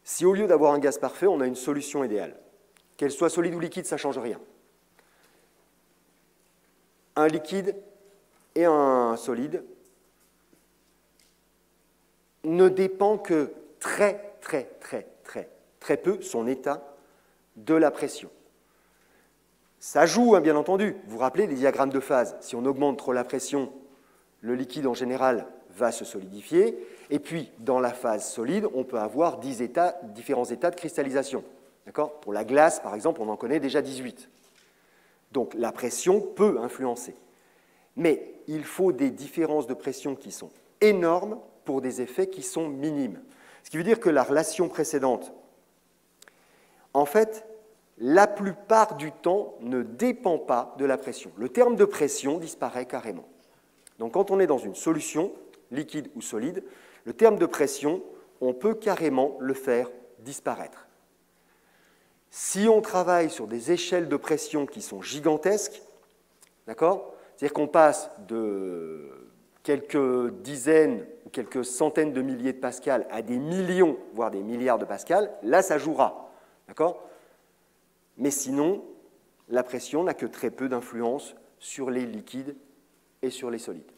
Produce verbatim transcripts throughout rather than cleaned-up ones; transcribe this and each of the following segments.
Si au lieu d'avoir un gaz parfait, on a une solution idéale, qu'elle soit solide ou liquide, ça ne change rien. Un liquide et un solide ne dépend que très, très, très, très, très peu, son état, de la pression. Ça joue, hein, bien entendu. Vous vous rappelez les diagrammes de phase. Si on augmente trop la pression, le liquide en général va se solidifier. Et puis, dans la phase solide, on peut avoir dix états, différents états de cristallisation. D'accord ? Pour la glace, par exemple, on en connaît déjà dix-huit. Donc, la pression peut influencer. Mais il faut des différences de pression qui sont énormes pour des effets qui sont minimes. Ce qui veut dire que la relation précédente, en fait, la plupart du temps, ne dépend pas de la pression. Le terme de pression disparaît carrément. Donc, quand on est dans une solution, liquide ou solide, le terme de pression, on peut carrément le faire disparaître. Si on travaille sur des échelles de pression qui sont gigantesques, d'accord ? C'est-à-dire qu'on passe de quelques dizaines ou quelques centaines de milliers de pascals à des millions, voire des milliards de pascals, là, ça jouera. D'accord ? Mais sinon, la pression n'a que très peu d'influence sur les liquides et sur les solides.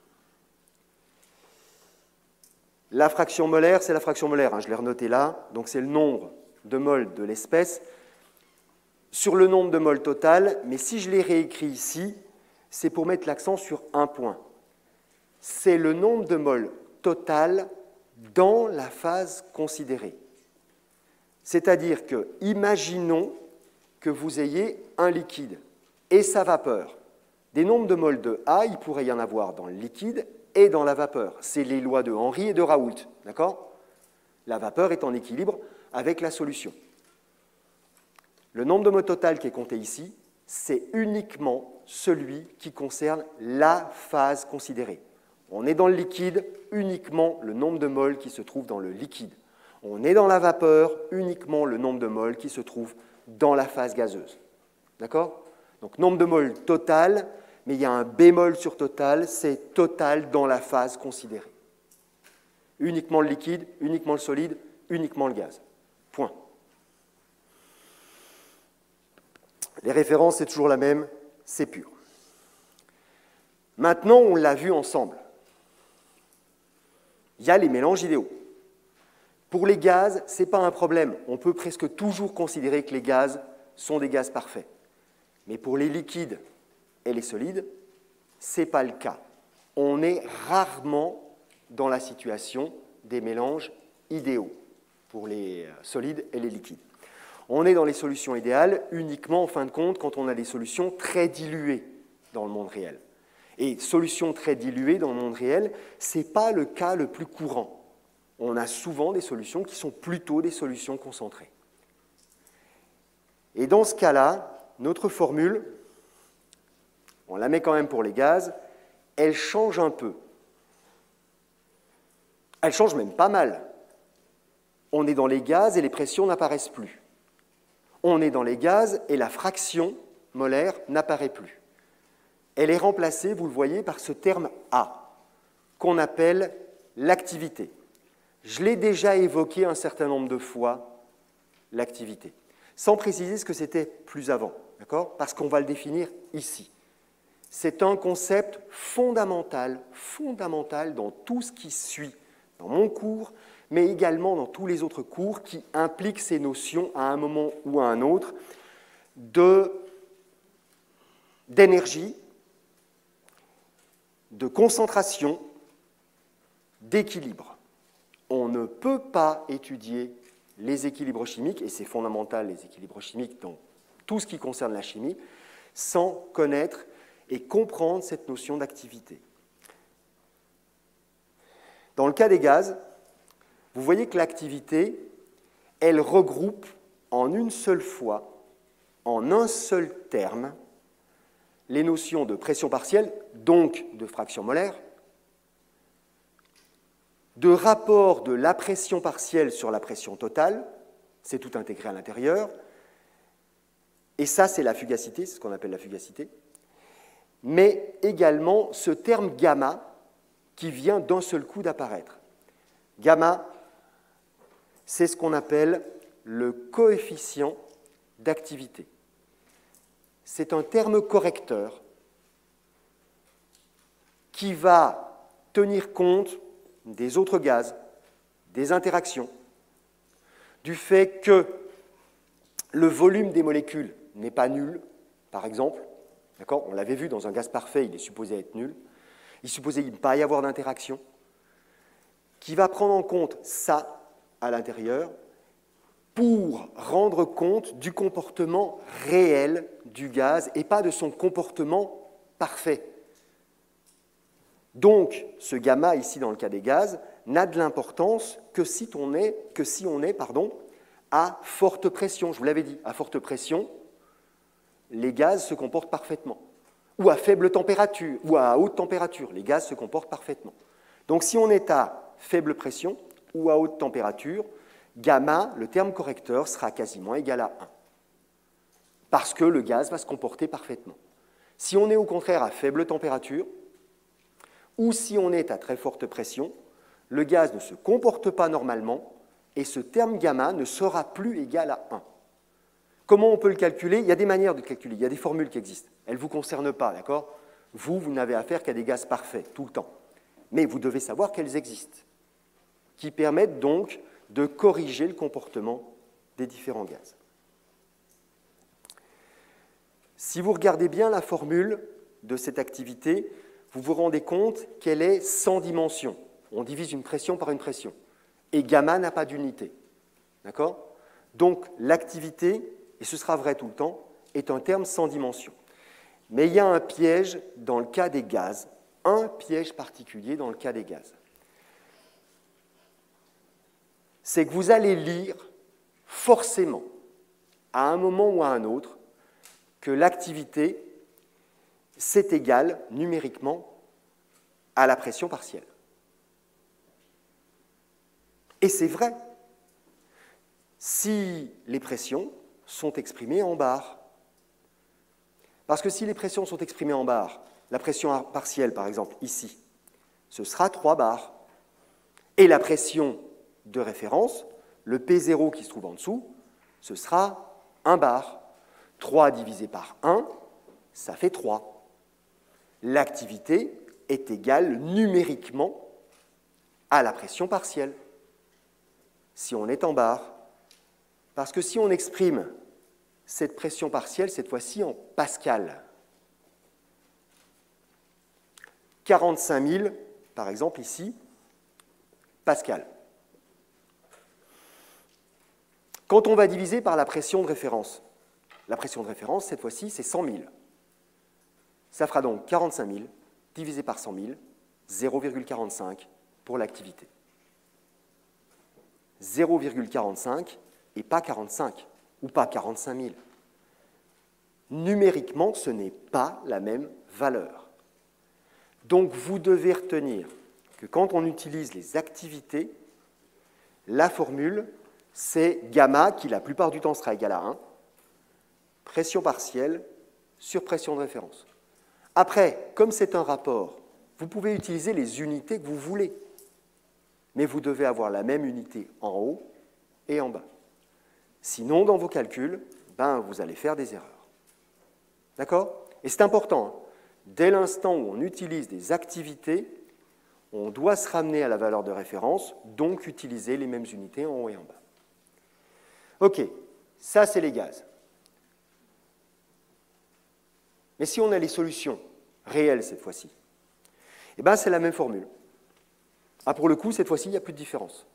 La fraction molaire, c'est la fraction molaire, hein, je l'ai renoté là, donc c'est le nombre de moles de l'espèce sur le nombre de moles total, mais si je l'ai réécrit ici, c'est pour mettre l'accent sur un point. C'est le nombre de moles total dans la phase considérée. C'est-à-dire que, imaginons que vous ayez un liquide et sa vapeur. Des nombres de moles de A, il pourrait y en avoir dans le liquide et dans la vapeur. C'est les lois de Henry et de Raoult, d'accord ? La vapeur est en équilibre avec la solution. Le nombre de moles total qui est compté ici, c'est uniquement celui qui concerne la phase considérée. On est dans le liquide, uniquement le nombre de moles qui se trouve dans le liquide. On est dans la vapeur, uniquement le nombre de moles qui se trouve dans la phase gazeuse. D'accord ? Donc, nombre de moles total, mais il y a un bémol sur total, c'est total dans la phase considérée. Uniquement le liquide, uniquement le solide, uniquement le gaz. Point. Les références, c'est toujours la même, c'est pur. Maintenant, on l'a vu ensemble. Il y a les mélanges idéaux. Pour les gaz, ce n'est pas un problème. On peut presque toujours considérer que les gaz sont des gaz parfaits. Mais pour les liquides et les solides, ce n'est pas le cas. On est rarement dans la situation des mélanges idéaux pour les solides et les liquides. On est dans les solutions idéales uniquement, en fin de compte, quand on a des solutions très diluées dans le monde réel. Et solutions très diluées dans le monde réel, ce n'est pas le cas le plus courant. On a souvent des solutions qui sont plutôt des solutions concentrées. Et dans ce cas-là, notre formule, on la met quand même pour les gaz, elle change un peu. Elle change même pas mal. On est dans les gaz et les pressions n'apparaissent plus. On est dans les gaz et la fraction molaire n'apparaît plus. Elle est remplacée, vous le voyez, par ce terme A, qu'on appelle l'activité. Je l'ai déjà évoqué un certain nombre de fois, l'activité, sans préciser ce que c'était plus avant, d'accord ? Parce qu'on va le définir ici. C'est un concept fondamental, fondamental dans tout ce qui suit, dans mon cours, mais également dans tous les autres cours qui impliquent ces notions à un moment ou à un autre de, d'énergie, de concentration, d'équilibre. On ne peut pas étudier les équilibres chimiques, et c'est fondamental les équilibres chimiques dans tout ce qui concerne la chimie, sans connaître et comprendre cette notion d'activité. Dans le cas des gaz, vous voyez que l'activité, elle regroupe en une seule fois, en un seul terme, les notions de pression partielle, donc de fraction molaire, de rapport de la pression partielle sur la pression totale, c'est tout intégré à l'intérieur, et ça c'est la fugacité, c'est ce qu'on appelle la fugacité, mais également ce terme gamma qui vient d'un seul coup d'apparaître. Gamma, c'est ce qu'on appelle le coefficient d'activité. C'est un terme correcteur qui va tenir compte des autres gaz, des interactions, du fait que le volume des molécules n'est pas nul, par exemple. D'accord ? On l'avait vu dans un gaz parfait, il est supposé être nul. Il est supposé ne pas y avoir d'interaction, qui va prendre en compte ça à l'intérieur pour rendre compte du comportement réel du gaz et pas de son comportement parfait. Donc, ce gamma, ici, dans le cas des gaz, n'a de l'importance que si on est, que si on est pardon, à forte pression. Je vous l'avais dit, à forte pression, les gaz se comportent parfaitement. Ou à faible température, ou à haute température, les gaz se comportent parfaitement. Donc, si on est à faible pression ou à haute température, gamma, le terme correcteur, sera quasiment égal à un. Parce que le gaz va se comporter parfaitement. Si on est au contraire à faible température, ou si on est à très forte pression, le gaz ne se comporte pas normalement et ce terme gamma ne sera plus égal à un. Comment on peut le calculer? Il y a des manières de le calculer, il y a des formules qui existent. Elles ne vous concernent pas, d'accord? Vous, vous n'avez affaire qu'à des gaz parfaits, tout le temps. Mais vous devez savoir qu'elles existent, qui permettent donc de corriger le comportement des différents gaz. Si vous regardez bien la formule de cette activité, vous vous rendez compte qu'elle est sans dimension. On divise une pression par une pression. Et gamma n'a pas d'unité. D'accord? Donc l'activité, et ce sera vrai tout le temps, est un terme sans dimension. Mais il y a un piège dans le cas des gaz, un piège particulier dans le cas des gaz. C'est que vous allez lire forcément, à un moment ou à un autre, que l'activité, c'est égal numériquement à la pression partielle. Et c'est vrai si les pressions sont exprimées en bar. Parce que si les pressions sont exprimées en bar, la pression partielle, par exemple, ici, ce sera trois bars. Et la pression de référence, le P zéro qui se trouve en dessous, ce sera un bar. trois divisé par un, ça fait trois. L'activité est égale numériquement à la pression partielle, si on est en bar. Parce que si on exprime cette pression partielle, cette fois-ci en pascal, quarante-cinq mille, par exemple, ici, pascal. Quand on va diviser par la pression de référence, la pression de référence, cette fois-ci, c'est cent mille. Ça fera donc quarante-cinq mille divisé par cent mille, zéro virgule quarante-cinq pour l'activité. zéro virgule quarante-cinq et pas quarante-cinq, ou pas quarante-cinq mille. Numériquement, ce n'est pas la même valeur. Donc, vous devez retenir que quand on utilise les activités, la formule, c'est gamma, qui la plupart du temps sera égal à un, pression partielle sur pression de référence. Après, comme c'est un rapport, vous pouvez utiliser les unités que vous voulez, mais vous devez avoir la même unité en haut et en bas. Sinon, dans vos calculs, ben, vous allez faire des erreurs. D'accord? Et c'est important, hein. Dès l'instant où on utilise des activités, on doit se ramener à la valeur de référence, donc utiliser les mêmes unités en haut et en bas. OK, ça c'est les gaz. Mais si on a les solutions réelles cette fois-ci, eh ben, c'est la même formule. Ah, pour le coup, cette fois-ci, il n'y a plus de différence.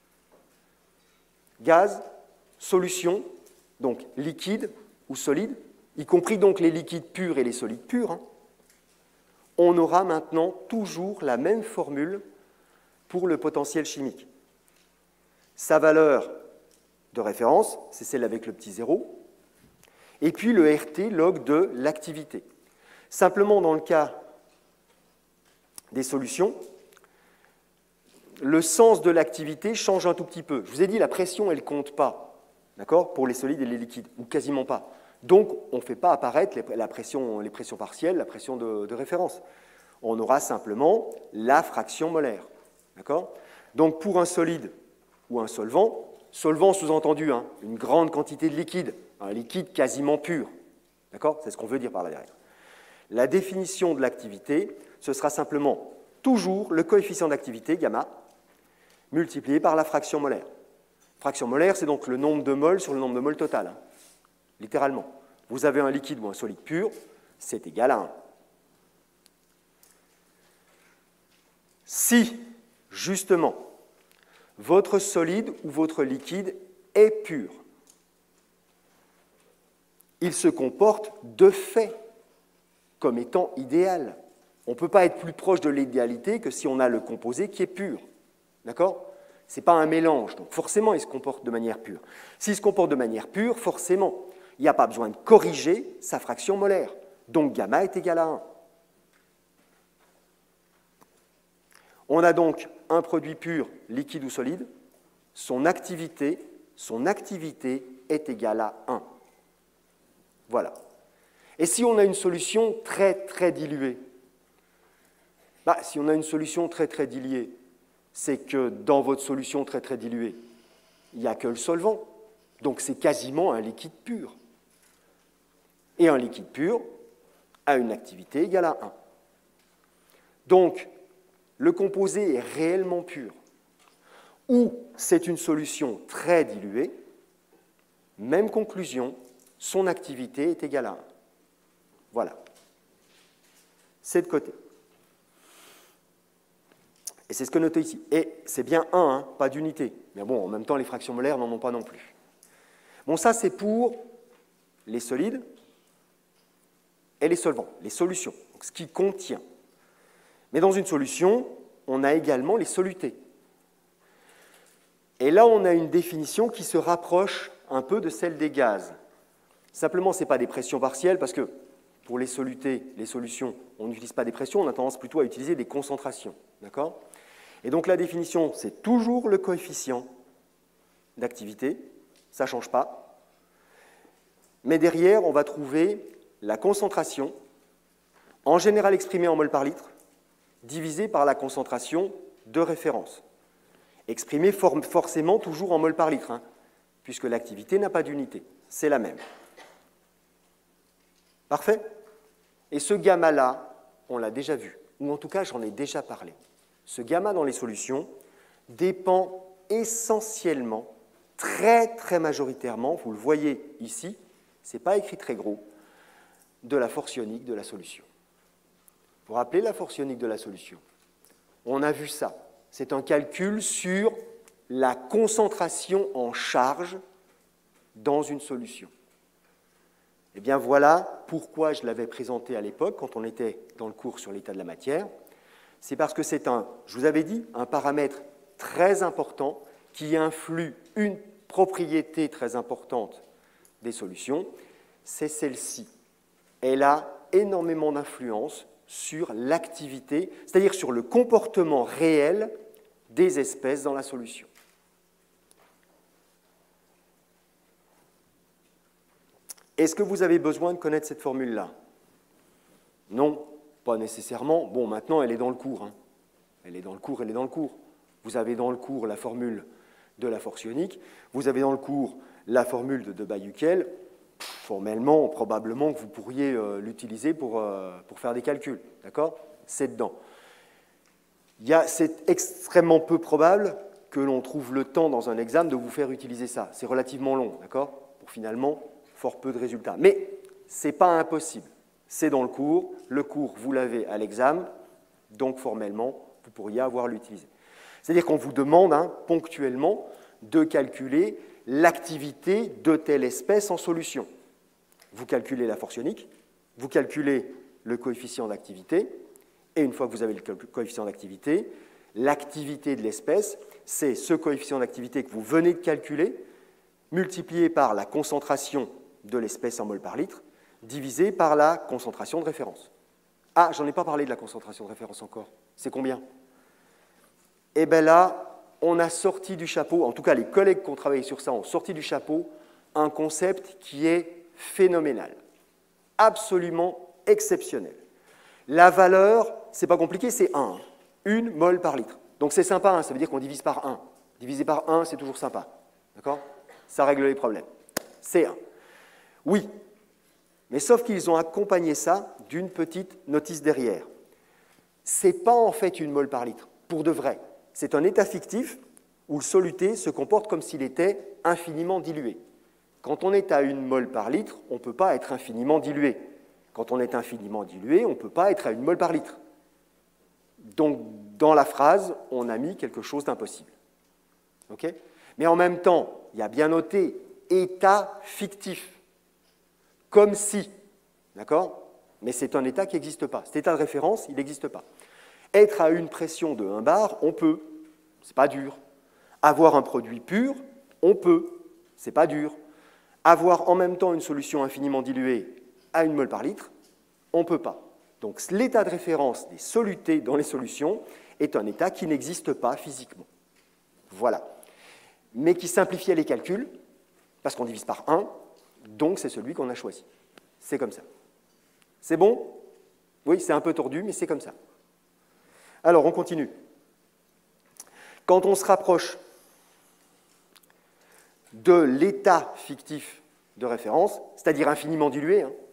Gaz, solution, donc liquide ou solide, y compris donc les liquides purs et les solides purs, hein, on aura maintenant toujours la même formule pour le potentiel chimique. Sa valeur de référence, c'est celle avec le petit zéro, et puis le R T log de l'activité. Simplement, dans le cas des solutions, le sens de l'activité change un tout petit peu. Je vous ai dit, la pression, elle ne compte pas, d'accord, pour les solides et les liquides, ou quasiment pas. Donc, on ne fait pas apparaître les, la pression, les pressions partielles, la pression de, de référence. On aura simplement la fraction molaire, d'accord. Donc, pour un solide ou un solvant, Solvant sous-entendu, hein, une grande quantité de liquide, un liquide quasiment pur. D'accord? C'est ce qu'on veut dire par là derrière. La définition de l'activité, ce sera simplement toujours le coefficient d'activité, gamma, multiplié par la fraction molaire. Fraction molaire, c'est donc le nombre de moles sur le nombre de moles total, hein, littéralement. Vous avez un liquide ou un solide pur, c'est égal à un. Si, justement, votre solide ou votre liquide est pur, il se comporte de fait comme étant idéal. On ne peut pas être plus proche de l'idéalité que si on a le composé qui est pur. D'accord? Ce n'est pas un mélange, donc forcément il se comporte de manière pure. S'il se comporte de manière pure, forcément, il n'y a pas besoin de corriger sa fraction molaire. Donc gamma est égal à un. On a donc un produit pur, liquide ou solide, son activité, son activité est égale à un. Voilà. Et si on a une solution très très diluée, bah, si on a une solution très très diluée, c'est que dans votre solution très très diluée, il n'y a que le solvant. Donc c'est quasiment un liquide pur. Et un liquide pur a une activité égale à un. Donc, le composé est réellement pur, ou c'est une solution très diluée, même conclusion, son activité est égale à un. Voilà. C'est de côté. Et c'est ce que note ici. Et c'est bien un, hein, pas d'unité. Mais bon, en même temps, les fractions molaires n'en ont pas non plus. Bon, ça, c'est pour les solides et les solvants, les solutions, donc ce qui contient. Mais dans une solution, on a également les solutés. Et là, on a une définition qui se rapproche un peu de celle des gaz. Simplement, ce n'est pas des pressions partielles, parce que pour les solutés, les solutions, on n'utilise pas des pressions, on a tendance plutôt à utiliser des concentrations. D'accord ? Et donc la définition, c'est toujours le coefficient d'activité, ça ne change pas. Mais derrière, on va trouver la concentration, en général exprimée en mol par litre, divisée par la concentration de référence. Exprimée for- forcément toujours en mol par litre, hein, puisque l'activité n'a pas d'unité. C'est la même. Parfait? Et ce gamma-là, on l'a déjà vu, ou en tout cas, j'en ai déjà parlé. Ce gamma dans les solutions dépend essentiellement, très très majoritairement, vous le voyez ici, ce n'est pas écrit très gros, de la force ionique de la solution. Vous vous rappelez la force ionique de la solution? On a vu ça. C'est un calcul sur la concentration en charge dans une solution. Eh bien voilà pourquoi je l'avais présenté à l'époque, quand on était dans le cours sur l'état de la matière. C'est parce que c'est un, je vous avais dit, un paramètre très important qui influe une propriété très importante des solutions, c'est celle-ci. Elle a énormément d'influence sur l'activité, c'est-à-dire sur le comportement réel des espèces dans la solution. Est-ce que vous avez besoin de connaître cette formule-là? Non, pas nécessairement. Bon, maintenant, elle est dans le cours. Hein. Elle est dans le cours, elle est dans le cours. Vous avez dans le cours la formule de la force ionique, vous avez dans le cours la formule de Debye-Hückel. Formellement, probablement que vous pourriez euh, l'utiliser pour, euh, pour faire des calculs. D'accord? C'est dedans. C'est extrêmement peu probable que l'on trouve le temps dans un examen de vous faire utiliser ça. C'est relativement long, d'accord? Pour finalement fort peu de résultats. Mais ce n'est pas impossible. C'est dans le cours. Le cours, vous l'avez à l'examen. Donc, formellement, vous pourriez avoir l'utilisé. C'est-à-dire qu'on vous demande hein, ponctuellement de calculer l'activité de telle espèce en solution. Vous calculez la force ionique, vous calculez le coefficient d'activité, et une fois que vous avez le coefficient d'activité, l'activité de l'espèce, c'est ce coefficient d'activité que vous venez de calculer, multiplié par la concentration de l'espèce en mol par litre, divisé par la concentration de référence. Ah, j'en ai pas parlé de la concentration de référence encore. C'est combien? Eh bien là, on a sorti du chapeau, en tout cas les collègues qui ont travaillé sur ça ont sorti du chapeau un concept qui est phénoménal, absolument exceptionnel. La valeur, c'est pas compliqué, c'est un, une mol par litre. Donc c'est sympa, hein, ça veut dire qu'on divise par un. Diviser par un, c'est toujours sympa. D'accord? Ça règle les problèmes. C un. Oui, mais sauf qu'ils ont accompagné ça d'une petite notice derrière. Ce n'est pas en fait une mole par litre, pour de vrai. C'est un état fictif où le soluté se comporte comme s'il était infiniment dilué. Quand on est à une mole par litre, on ne peut pas être infiniment dilué. Quand on est infiniment dilué, on ne peut pas être à une mole par litre. Donc, dans la phrase, on a mis quelque chose d'impossible. Okay? Mais en même temps, il y a bien noté état fictif, comme si, d'accord? Mais c'est un état qui n'existe pas. Cet état de référence, il n'existe pas. Être à une pression de un bar, on peut, c'est pas dur. Avoir un produit pur, on peut, c'est pas dur. Avoir en même temps une solution infiniment diluée à une mole par litre, on ne peut pas. Donc l'état de référence des solutés dans les solutions est un état qui n'existe pas physiquement. Voilà. Mais qui simplifiait les calculs, parce qu'on divise par un, donc c'est celui qu'on a choisi. C'est comme ça. C'est bon? Oui, c'est un peu tordu, mais c'est comme ça. Alors, on continue. Quand on se rapproche de l'état fictif de référence, c'est-à-dire infiniment dilué, hein,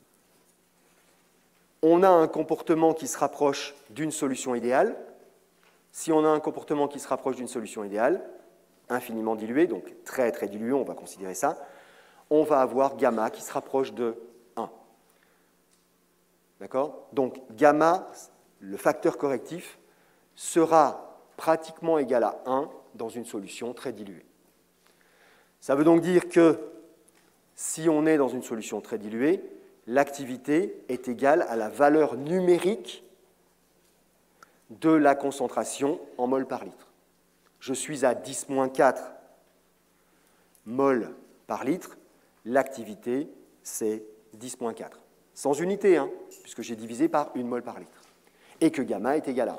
on a un comportement qui se rapproche d'une solution idéale. Si on a un comportement qui se rapproche d'une solution idéale, infiniment dilué, donc très très dilué, on va considérer ça, on va avoir gamma qui se rapproche de un. D'accord? Donc gamma, le facteur correctif, sera pratiquement égal à un dans une solution très diluée. Ça veut donc dire que si on est dans une solution très diluée, l'activité est égale à la valeur numérique de la concentration en mol par litre. Je suis à dix moins quatre mol par litre, l'activité c'est dix moins quatre. Sans unité, hein, puisque j'ai divisé par une mol par litre. Et que gamma est égal à un.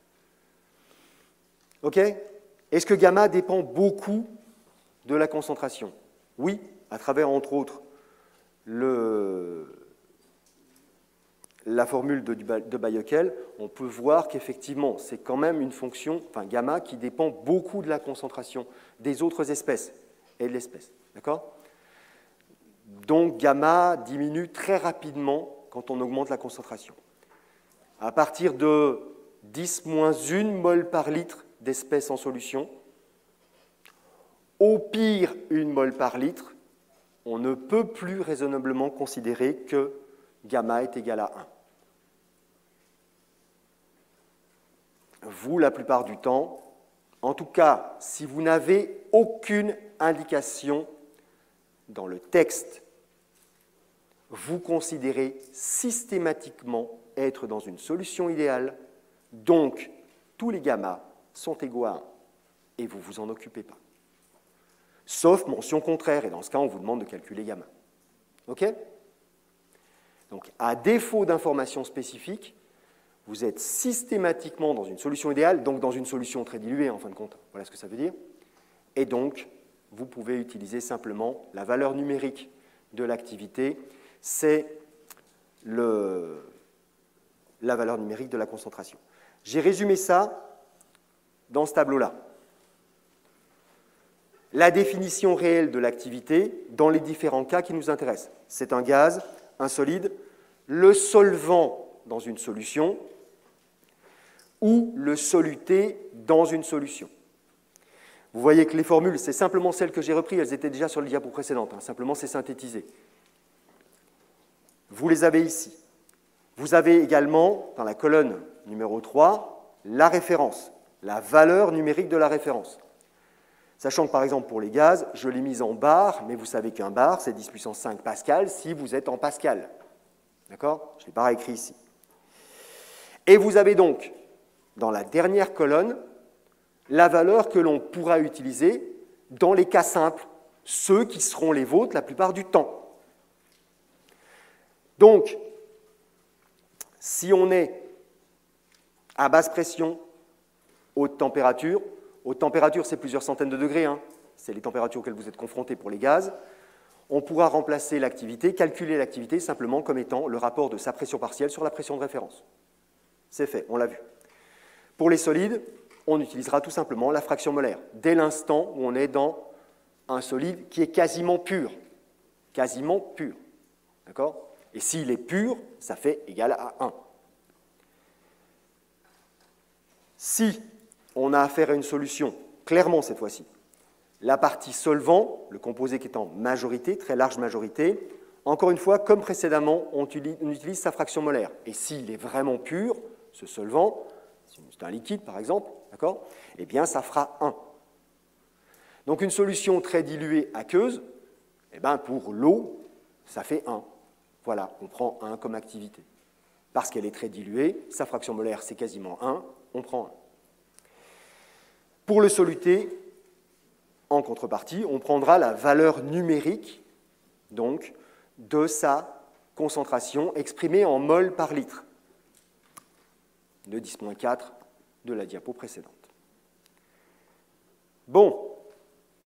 OK? Est-ce que gamma dépend beaucoup de la concentration? Oui, à travers, entre autres, le, la formule de, de Bayekel, on peut voir qu'effectivement, c'est quand même une fonction, enfin gamma, qui dépend beaucoup de la concentration des autres espèces et de l'espèce. D'accord? Donc, gamma diminue très rapidement quand on augmente la concentration. À partir de dix moins un mol par litre d'espèces en solution, au pire une mol par litre, on ne peut plus raisonnablement considérer que gamma est égal à un. Vous, la plupart du temps, en tout cas, si vous n'avez aucune indication dans le texte, vous considérez systématiquement être dans une solution idéale, donc tous les gamma sont égaux à un, et vous ne vous en occupez pas. Sauf mention contraire, et dans ce cas, on vous demande de calculer gamma. OK? Donc, à défaut d'informations spécifiques, vous êtes systématiquement dans une solution idéale, donc dans une solution très diluée, en fin de compte. Voilà ce que ça veut dire. Et donc, vous pouvez utiliser simplement la valeur numérique de l'activité, c'est le, la valeur numérique de la concentration. J'ai résumé ça dans ce tableau-là. La définition réelle de l'activité dans les différents cas qui nous intéressent. C'est un gaz, un solide, le solvant dans une solution ou le soluté dans une solution. Vous voyez que les formules, c'est simplement celles que j'ai reprises, elles étaient déjà sur le diapo précédente, hein, simplement c'est synthétisé. Vous les avez ici. Vous avez également, dans la colonne numéro trois, la référence, la valeur numérique de la référence. Sachant que, par exemple, pour les gaz, je l'ai mise en bar, mais vous savez qu'un bar, c'est dix puissance cinq pascal si vous êtes en pascal. D'accord? Je ne l'ai pas écrit ici. Et vous avez donc, dans la dernière colonne, la valeur que l'on pourra utiliser dans les cas simples, ceux qui seront les vôtres la plupart du temps. Donc, si on est à basse pression, haute température, haute température, c'est plusieurs centaines de degrés, hein, c'est les températures auxquelles vous êtes confrontés pour les gaz, on pourra remplacer l'activité, calculer l'activité simplement comme étant le rapport de sa pression partielle sur la pression de référence. C'est fait, on l'a vu. Pour les solides, on utilisera tout simplement la fraction molaire, dès l'instant où on est dans un solide qui est quasiment pur. Quasiment pur. D'accord? Et s'il est pur, ça fait égal à un. Si on a affaire à une solution, clairement cette fois-ci, la partie solvant, le composé qui est en majorité, très large majorité, encore une fois, comme précédemment, on utilise sa fraction molaire. Et s'il est vraiment pur, ce solvant, si c'est un liquide par exemple, d'accord, eh bien ça fera un. Donc une solution très diluée aqueuse, eh bien pour l'eau, ça fait un. Voilà, on prend un comme activité. Parce qu'elle est très diluée, sa fraction molaire c'est quasiment un, on prend un. Pour le soluté, en contrepartie, on prendra la valeur numérique donc, de sa concentration exprimée en mol par litre, de dix moins quatre de la diapo précédente. Bon,